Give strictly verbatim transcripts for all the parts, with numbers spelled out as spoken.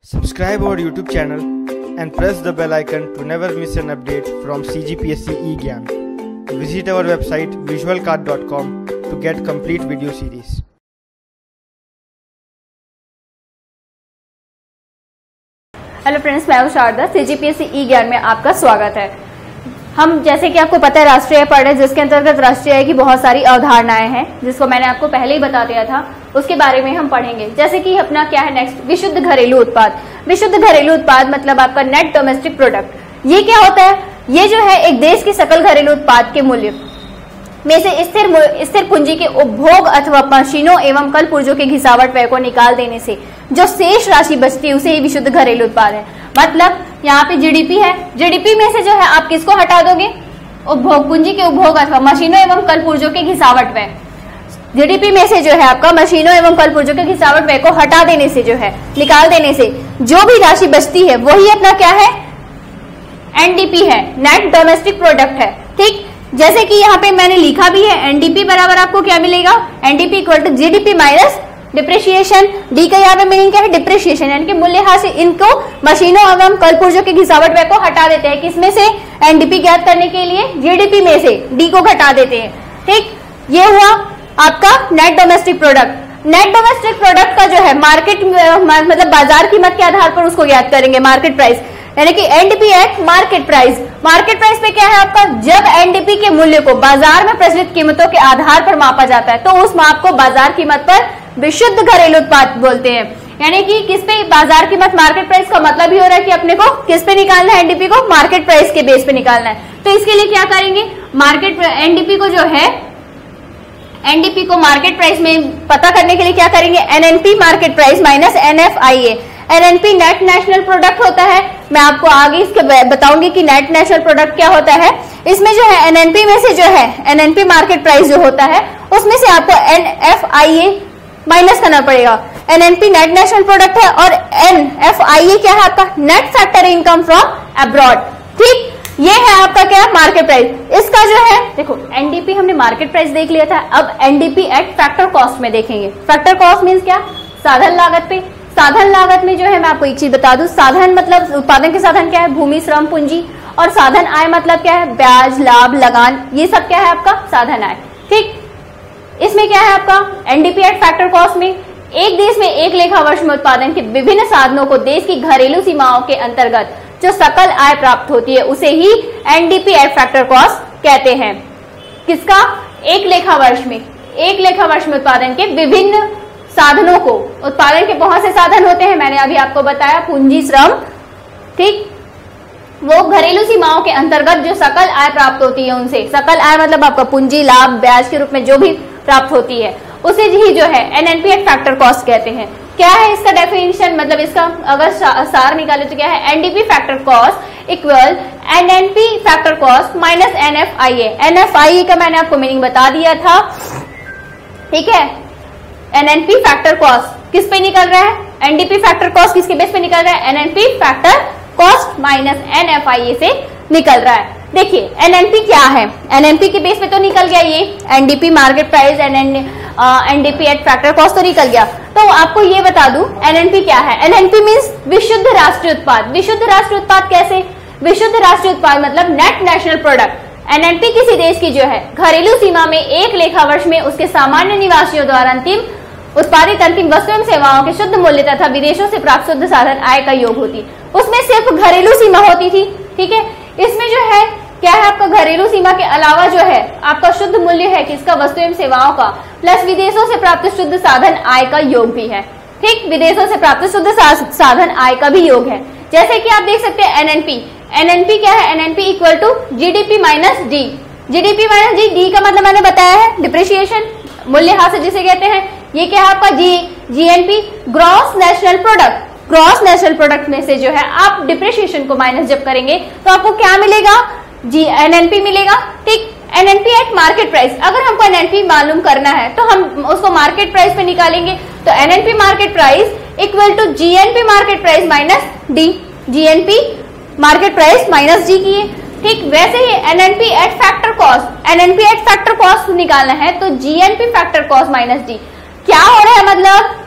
Subscribe our YouTube channel and press the bell icon to never miss an update from C G P S C eGyan. Visit our website visual card dot com to get complete video series. Hello friends, मैं हूं Sharda. CGPSC ई ज्ञान में आपका स्वागत है। हम जैसे कि आपको पता है राष्ट्रीय पढ़ रहे, जिसके अंतर्गत राष्ट्रीय आय की बहुत सारी अवधारणाएं हैं, जिसको मैंने आपको पहले ही बता दिया था। उसके बारे में हम पढ़ेंगे। जैसे कि अपना क्या है नेक्स्ट, विशुद्ध घरेलू उत्पाद। विशुद्ध घरेलू उत्पाद मतलब आपका नेट डोमेस्टिक प्रोडक्ट। ये क्या होता है? ये जो है एक देश के सकल घरेलू उत्पाद के मूल्य में से स्थिर स्थिर पूंजी के उपभोग अथवा मशीनों एवं कल पुर्जों के घिसावट व्यय को निकाल देने से जो शेष राशि बचती है उसे ही विशुद्ध घरेलू उत्पाद है। मतलब यहाँ पे जीडीपी है, जीडीपी में से जो है आप किसको हटा दोगे? उपभोग, पूंजी के उपभोग अथवा मशीनों एवं कल पुर्जों के घिसावट व्यय। जीडीपी में से जो है आपका मशीनों एवं कल पुर्जों के घिसावट व्यय को हटा देने से जो है निकाल देने से जो भी राशि बचती है वही अपना क्या है? एनडीपी है, नेट डोमेस्टिक प्रोडक्ट है। ठीक, जैसे कि यहाँ पे मैंने लिखा भी है, एनडीपी बराबर आपको क्या मिलेगा? NDP equal to GDP minus depreciation. D का यहाँ पे मीनिंग क्या है? डिप्रिशिएशन, यानी कि मूल्यह्रास। इनको मशीनों एवं कल पुर्जों के घिसावट व्यय को हटा देते हैं। किसमें से? एनडीपी ज्ञात करने के लिए जीडीपी में से डी को घटा देते हैं। ठीक, ये हुआ आपका net domestic product. Net domestic product का जो है मार्केट मतलब बाजार कीमत के आधार पर उसको ज्ञात करेंगे, मार्केट प्राइस, यानी कि NDP at market price. Market price पे क्या है आपका? जब एनडीपी के मूल्य को बाजार में प्रचलित कीमतों के आधार पर मापा जाता है तो उस माप को बाजार कीमत पर विशुद्ध घरेलू उत्पाद बोलते हैं। यानी कि किस पे बाजार कीमत, मार्केट प्राइस का मतलब ही हो रहा है कि अपने को किस पे निकालना है? एनडीपी को मार्केट प्राइस के बेस पे निकालना है। तो इसके लिए क्या करेंगे? मार्केट एनडीपी को जो है एनडीपी को मार्केट प्राइस में पता करने के लिए क्या करेंगे? NNP market price minus NFIA. NNP net national product होता है। मैं आपको आगे इसके बताऊंगी कि नेट नेशनल प्रोडक्ट क्या होता है। इसमें जो है एनएनपी में से जो है एनएनपी मार्केट प्राइस जो होता है उसमें से आपको एनएफआईए माइनस करना पड़ेगा। एनएनपी नेट नेशनल प्रोडक्ट है और एनएफआईए क्या है आपका? Net factor income from abroad. ठीक, ये है आपका क्या? Market price. इसका जो है देखो, एनडीपी हमने मार्केट प्राइस देख लिया था, अब एनडीपी एट फैक्टर कॉस्ट में देखेंगे। फैक्टर कॉस्ट मींस क्या? साधन लागत पे। साधन लागत में जो है मैं आपको एक चीज बता दूं, साधन मतलब उत्पादन के साधन क्या है? भूमि, श्रम, पूंजी। और साधन आय मतलब क्या है? ब्याज, लाभ, लगान, ये सब क्या है आपका? साधन आय। ठीक, इसमें क्या है आपका? एनडीपी एट फैक्टर कॉस्ट में एक देश में एक लेखा वर्ष में उत्पादन के विभिन्न साधनों को देश की घरेलू सीमाओं के अंतर्गत जो सकल आय प्राप्त होती है उसे ही एनडीपी एट फैक्टर कॉस्ट कहते हैं। किसका? एक लेखा वर्ष में एक लेखा वर्ष में उत्पादन के विभिन्न साधनों को, उत्पादन के बहुत से साधन होते हैं, मैंने अभी आपको बताया, पूंजी, श्रम। ठीक, वो घरेलू सीमाओं के अंतर्गत जो सकल आय प्राप्त होती है उनसे, सकल आय मतलब आपका पूंजी, लाभ, ब्याज के रूप में जो भी प्राप्त होती है उसे ही जो है एनएनपी एट फैक्टर कॉस्ट कहते हैं। क्या है इसका डेफिनेशन? मतलब इसका अगर सार निकाले तो क्या है? NDP factor cost equal NNP factor cost minus NFIA. NFIA का मैंने आपको मीनिंग बता दिया था। ठीक है, एनएनपी फैक्टर कॉस्ट किस पे निकल रहा है? एनडीपी फैक्टर कॉस्ट किसके बेस पे निकल रहा है? NNP factor cost minus NFIA से निकल रहा है। देखिए एनएनपी क्या है? एनएनपी के बेस पे तो निकल गया ये NDP market price, NDP at factor cost तो निकल गया। तो आपको ये बता दूं एनएनपी क्या है। एनएनपी मींस विशुद्ध राष्ट्रीय उत्पाद। विशुद्ध राष्ट्रीय उत्पाद कैसे? विशुद्ध राष्ट्रीय उत्पाद मतलब नेट नेशनल प्रोडक्ट। एनएनपी किसी देश की जो है घरेलू सीमा में एक लेखा वर्ष में उसके सामान्य निवासियों द्वारा अंतिम उत्पादित अंतिम वस्तु एवं सेवाओं के शुद्ध मूल्य तथा विदेशों से प्राप्त शुद्ध साधन आय का योग होती। उसमें सिर्फ घरेलू सीमा होती थी। ठीक है, इसमें जो है क्या है आपका? घरेलू सीमा के अलावा जो है आपका शुद्ध मूल्य है किसका? वस्तु एवं सेवाओं का, प्लस विदेशों से प्राप्त शुद्ध साधन आय का योग भी है। ठीक, विदेशों से प्राप्त शुद्ध साधन आय का भी योग है। जैसे कि आप देख सकते हैं एनएनपी। एनएनपी क्या है? NNP equal to GDP minus D. GDP minus D, D का मतलब मैंने बताया है डिप्रिशिएशन, मूल्यह्रास जिसे कहते हैं। ये क्या है आपका? G GNP, gross national product. Gross national product में से जो है आप डिप्रिशिएशन को माइनस जब करेंगे तो आपको क्या मिलेगा? जी एनएनपी मिलेगा। ठीक, एनएनपी एट मार्केट प्राइस। अगर हमको एनएनपी मालूम करना है तो हम उसको मार्केट प्राइस पे निकालेंगे। तो NNP market price equal to GNP market price minus D. GNP market price minus D की। ठीक, वैसे ही NNP at factor cost, NNP at factor cost निकालना है तो GNP factor cost minus D. क्या हो रहा है? मतलब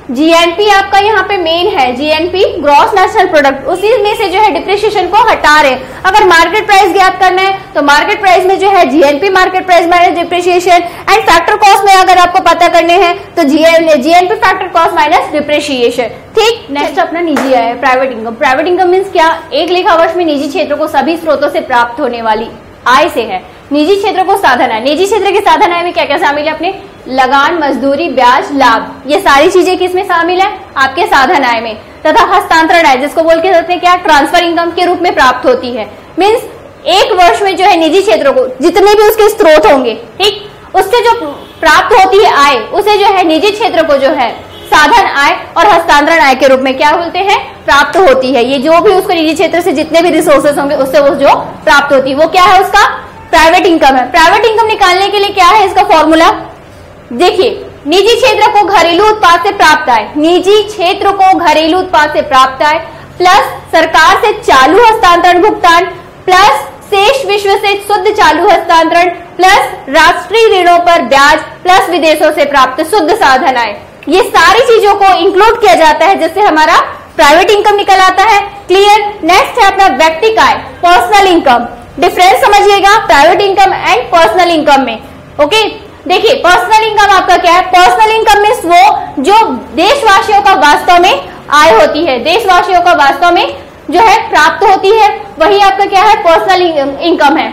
जीएनपी आपका यहाँ पे मेन है, जीएनपी ग्रॉस नेशनल प्रोडक्ट, उसी में से जो है डिप्रिसिएशन को हटा रहे। अगर मार्केट प्राइस ज्ञात करना है तो मार्केट प्राइस में जो है GNP market price minus depreciation, and factor cost में अगर आपको पता करने हैं तो GNP factor cost minus depreciation. ठीक, नेक्स्ट अपना निजी आय, private income. Private income means क्या? एक लेखा वर्ष में निजी क्षेत्रों को सभी स्रोतों से प्राप्त होने वाली आय से है। निजी क्षेत्र को साधन आय, निजी क्षेत्र के साधन आय में क्या क्या शामिल है? अपने लगान, मजदूरी, ब्याज, लाभ, ये सारी चीजें किसमें शामिल है? आपके साधन आय में। तथा हस्तांतरण आय, जिसको बोल के कहते हैं क्या? ट्रांसफर इनकम के रूप में प्राप्त होती है। मीन्स एक वर्ष में जो है निजी क्षेत्रों को जितने भी उसके स्रोत होंगे, ठीक, उससे जो प्राप्त होती है आय, उसे जो है निजी क्षेत्र को जो है साधन आय और हस्तांतरण आय के रूप में क्या बोलते हैं? प्राप्त होती है। ये जो भी उसको निजी क्षेत्र से जितने भी रिसोर्सेस होंगे उससे वो जो प्राप्त होती है वो क्या है? उसका प्राइवेट इनकम है। प्राइवेट इनकम निकालने के लिए क्या है इसका फॉर्मूला? देखिए, निजी क्षेत्र को घरेलू उत्पाद से प्राप्त आय, निजी क्षेत्र को घरेलू उत्पाद से प्राप्त आय प्लस सरकार से चालू हस्तांतरण भुगतान प्लस शेष विश्व से शुद्ध चालू हस्तांतरण प्लस राष्ट्रीय ऋणों पर ब्याज प्लस विदेशों से प्राप्त शुद्ध साधन आय, ये सारी चीजों को इंक्लूड किया जाता है जिससे हमारा प्राइवेट इनकम निकल आता है। क्लियर? नेक्स्ट है अपना व्यक्तिगत आय, पर्सनल इनकम। डिफरेंस समझिएगा private income and personal income में। ओके, देखिए पर्सनल इनकम आपका क्या है? पर्सनल इनकम मीन्स वो जो देशवासियों का वास्तव में आय होती है, देशवासियों का वास्तव में जो है प्राप्त होती है, वही आपका क्या है? पर्सनल इनकम है।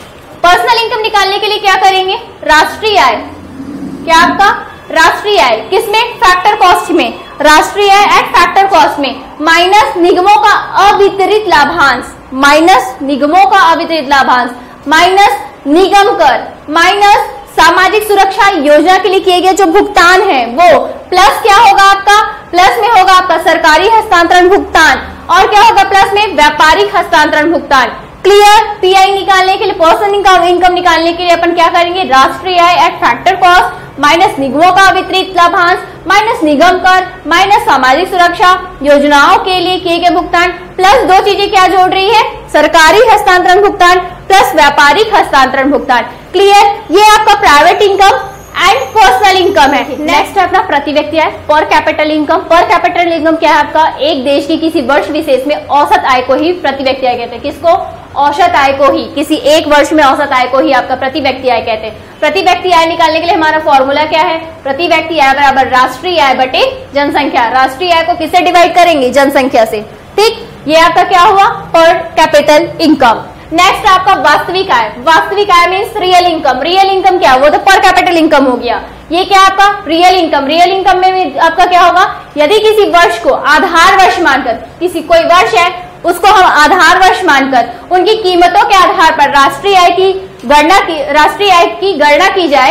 पर्सनल इनकम निकालने के लिए क्या करेंगे? राष्ट्रीय आय, क्या आपका राष्ट्रीय आय किसमें? फैक्टर कॉस्ट में। राष्ट्रीय आय एट फैक्टर कॉस्ट में माइनस निगमों का अवितरित लाभांश, माइनस निगमों का अवितरित लाभांश माइनस निगम कर माइनस सामाजिक सुरक्षा योजना के लिए किए गए जो भुगतान है वो, प्लस क्या होगा आपका? प्लस में होगा आपका सरकारी हस्तांतरण भुगतान और क्या होगा प्लस में? व्यापारिक हस्तांतरण भुगतान। क्लियर? पीआई निकालने के लिए, पर्सनल इनकम इनकम निकालने के लिए अपन क्या करेंगे? राष्ट्रीय आय एट फैक्टर कॉस्ट माइनस निगमों का वितरित लाभांश माइनस निगम कर माइनस सामाजिक सुरक्षा योजनाओं के लिए किए गए भुगतान प्लस दो चीजें क्या जोड़ रही है? सरकारी हस्तांतरण भुगतान प्लस व्यापारिक हस्तांतरण भुगतान। क्लियर? ये आपका private income and personal income है। नेक्स्ट है अपना प्रति व्यक्ति आय, per capital income. Per capital income क्या है आपका? एक देश की किसी वर्ष विशेष में औसत आय को ही प्रति व्यक्ति आय कहते हैं। किसको? औसत आय को ही, किसी एक वर्ष में औसत आय को ही आपका प्रति व्यक्ति आय कहते हैं। प्रति व्यक्ति आय निकालने के लिए हमारा फॉर्मूला क्या है? प्रति व्यक्ति आय बराबर राष्ट्रीय आय बटे जनसंख्या। राष्ट्रीय आय को किससे डिवाइड करेंगे? जनसंख्या से। ठीक, ये आपका क्या हुआ? पर कैपिटल इनकम। नेक्स्ट आपका वास्तविक आय। वास्तविक आय means real income. Real income क्या? वो तो पर कैपिटल इनकम हो गया। ये क्या आपका? Real income. रियल इनकम में भी आपका क्या होगा? यदि किसी वर्ष को आधार वर्ष मानकर, किसी कोई वर्ष है उसको हम आधार वर्ष मानकर उनकी कीमतों के आधार पर राष्ट्रीय आय की गणना की राष्ट्रीय आय की गणना की जाए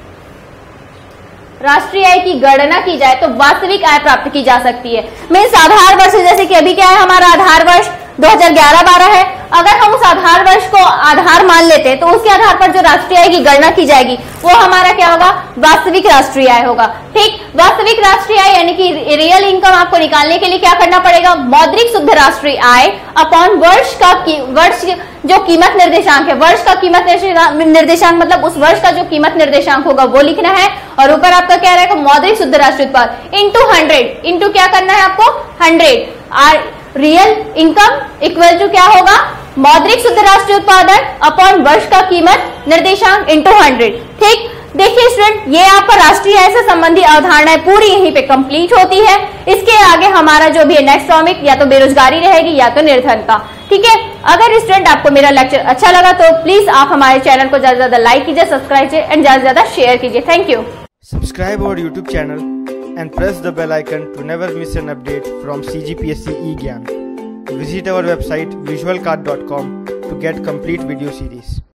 राष्ट्रीय आय की गणना की जाए तो वास्तविक आय प्राप्त की जा सकती है। मीन्स आधार वर्ष, जैसे कि अभी क्या है हमारा आधार वर्ष दो हज़ार ग्यारह बारह है, अगर हम उस आधार वर्ष को आधार मान लेते हैं तो उसके आधार पर जो राष्ट्रीय आय की गणना की जाएगी वो हमारा क्या होगा? वास्तविक राष्ट्रीय आय होगा। ठीक, वास्तविक राष्ट्रीय आय यानी कि रियल इनकम आपको निकालने के लिए क्या करना पड़ेगा? मौद्रिक शुद्ध राष्ट्रीय आय अपॉन वर्ष का वर्ष जो कीमत निर्देशांक है, वर्ष का कीमत निर्देशांक मतलब उस वर्ष का जो कीमत निर्देशांक होगा वो लिखना है और ऊपर आपका क्या रहेगा? मौद्रिक शुद्ध राष्ट्रीय उत्पाद इंटू हंड्रेड। इंटू क्या करना है आपको? Hundred. R real income equal to क्या होगा? मौद्रिक शुद्ध राष्ट्रीय उत्पादन अपॉन वर्ष का कीमत निर्देशांक इंटू हंड्रेड। ठीक, देखिए स्टूडेंट, ये आपका राष्ट्रीय आय से संबंधी अवधारणाएं पूरी यहीं पे कंप्लीट होती है। इसके आगे हमारा जो भी है नेक्स्ट टॉपिक या तो बेरोजगारी रहेगी या तो निर्धन का। ठीक है, अगर स्टूडेंट आपको मेरा लेक्चर अच्छा लगा तो प्लीज आप हमारे चैनल को ज्यादा से ज्यादा लाइक कीजिए, सब्सक्राइब कीजिए एंड ज्यादा से ज्यादा शेयर कीजिए। Thank you. Subscribe our YouTube channel and press the bell icon to never miss an update from C G P S C eGyan. Visit our website visual card dot com to get complete video series.